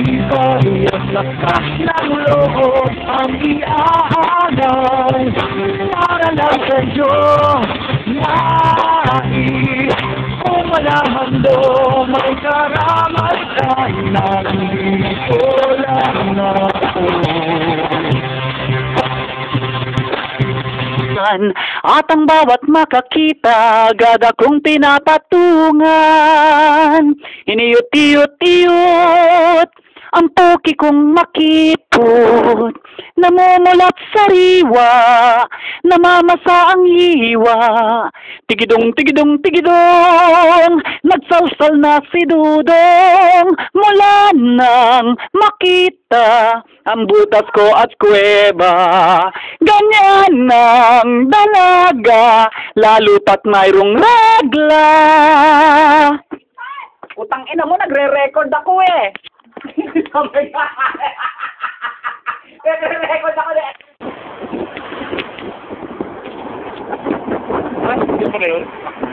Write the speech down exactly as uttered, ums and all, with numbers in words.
Iba'y ang lakas ng loob ang iaanay para lang sa'yo. Nais kung wala handog may karamay ka, nandito lang ako. At ang bawat makakita, gada kong pinapatungan. Iniyot-iyot-iyot, ang puki kong makipot. Namumulat sariwa, namamasa ang hiwa. Tigidong, tigidong, tigidong, nagsalsal na si Dudong. Mula nang makita ang butas ko at kuweba. Ganyan ang dalaga, lalo pat mayroong regla. Utang ina mo, nagre-record ako eh. Nagre-record ako eh. Ay, hindi pa na yun?